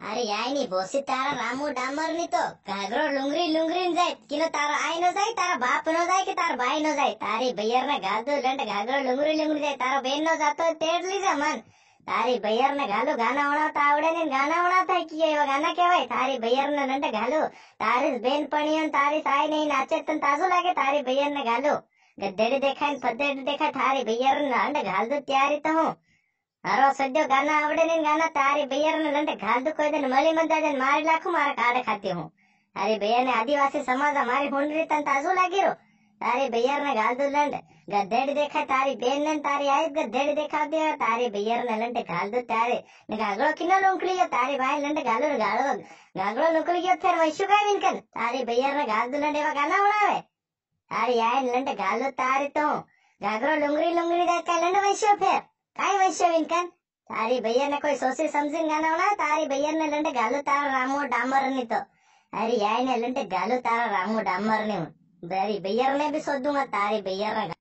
अरे याय नहीं बोसी तारा रामू डामर नहीं तो घाघरो लुंगरी लुंगरी न जाए किनो तारा आई नो जाए तारा बाप नो जाए कि तारा भाई नो जाए तारी भैयर ने घाल दो लंड घाघरो लुंगरी लुंगरी जाए तारा बहन नो जातो तेड़ लीजा मन तारी भैयर ने घालो गाना उड़ाता आवड़े ने गाना उड़ाता है कि ये गाना केवाय तारी भैयर ने लंड घालो तारी बेन पणियन तारी साई नहीं नाचे तन ताजो लागे तारी भैयर ने घालो गद्देड़ी देखा फद्देड़ी देखा थारी भैयर ने लंड घाल दो तैयारी तो हूँ हरो सद्यो गाना आवड़े ने गाना तारी भैया ने लंडे घाल दो कोई दिन मली मंदा जन मारी लाखो मारा काड़े खाती हूँ तारी भैया ने आदिवासी समाज हमारी हुंडरी तन ताजू लागी रो तारी भैया ने घाल दो लंड गद्देड़ी देखा तारी बेन ने तारी आई गद्देड़ी देखा दिया तारी भैया ने लंडे घाल दो तारे ने गागड़ो किनो लुंकली तारी भाई लंडे घालो गाड़ो गागड़ो लुंकली फिर वैशु का विनकन तारी भैया ने घाल दो लंडे गाना उड़ावे तारी आई लंडे घाल दो तारी तो गागड़ो लुंगरी लुंगरी देख लंड वैशु फिर काय वैश्य विनकन तारी भैया ने कोई सोचे समझे गाना होना तारी भैया ने लंडे गालो तारा रामो डामर नहीं तो अरे याय ने लंडे गालो तारा रामो डामर नहीं तारी भैया ने भी सोच दूंगा तारी भैया